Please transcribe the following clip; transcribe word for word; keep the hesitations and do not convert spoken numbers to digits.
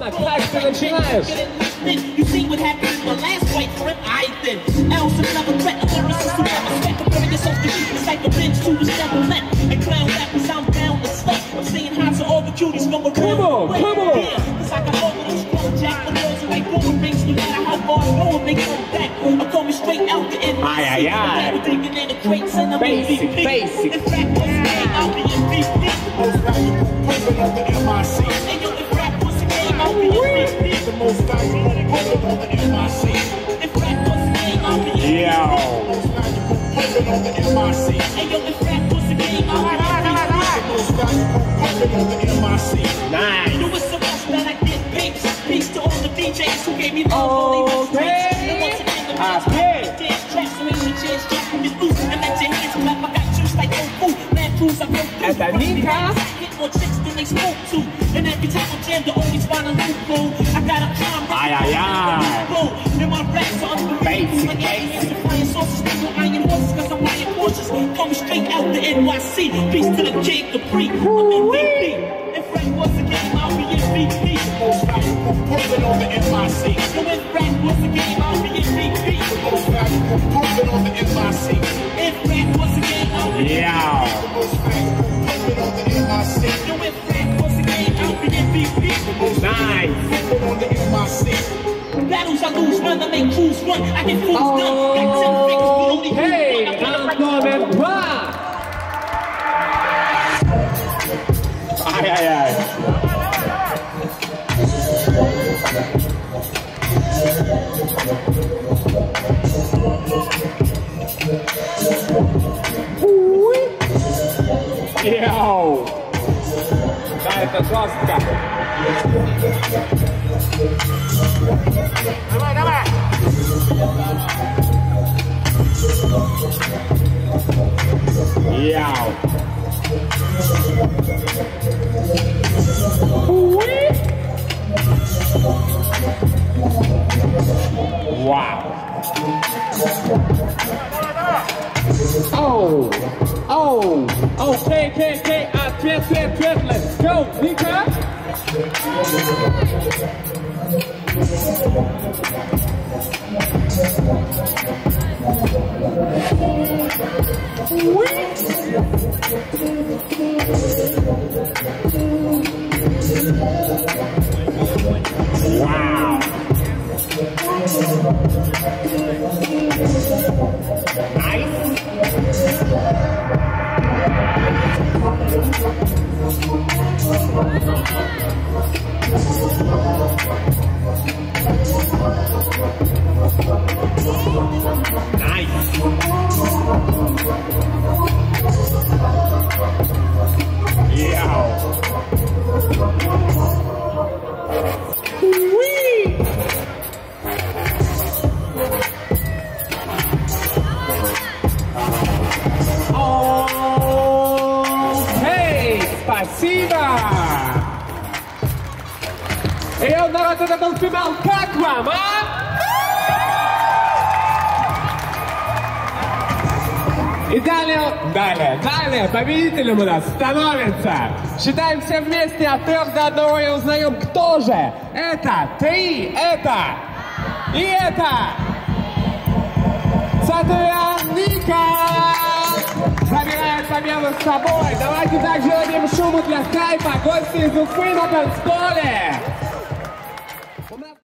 Свободно, как ты начинаешь? Come on, come on. Ай-яй-яй. Basic, basic. Nice. Это Ника. Ай-яй-яй. Basic, basic. Coming straight out the N Y C. Peace to the King Capri. I'm M V P. If rap was a game, I'll be M V P. Most valuable person on the N Y C. So if rap was a game, I'll be M V P. Most valuable person on the N Y C. If rap was a game, I'll be yeah. Most valuable person on the N Y C. So if rap was a game, I'll be M V P. Nice. On the N Y C. Battles I lose, none I make crews run. I get fools done. Got ten fingers, but only hey, номер два. Ай-яй-яй. Йоу. Да, это жестко. Давай, давай. Яу. Вау. Оу. Оу. Окей, окей, окей. Ответ, ответ, ответ. Let's go, Ника. Wow. Nice. Nice. Yeah. Wee. Окей, спасибо. И он, народ, это был финал. Как вам, а? И далее, далее, далее победителем у нас становится. Считаем все вместе от трех до одного и узнаем, кто же. Это три, это и это. Соответственно, Ника забирает победу с собой. Давайте также дадим шуму для скайпа. Гости из Уфы на танцполе.